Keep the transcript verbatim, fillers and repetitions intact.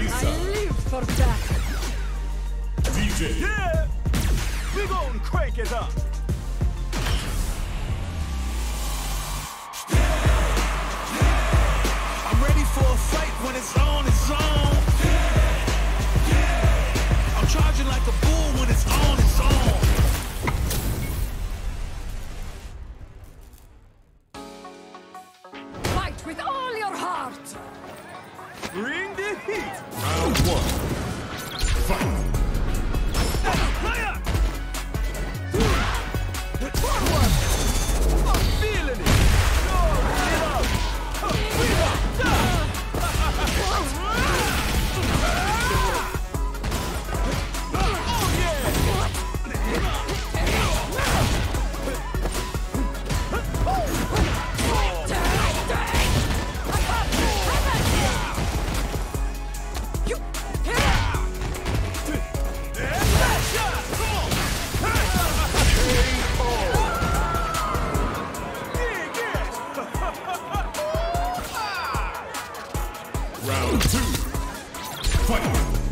I live for that. D J. Yeah! We gon' crank it up! I'm ready for a fight when it's on, it's on. I'm charging like a bull when it's on, it's on. Fight with all your heart. Bring the heat! Round one. Fight. Forward! I'm feeling it! Go! Get up! Get up! Oh yeah! Round two. Fight.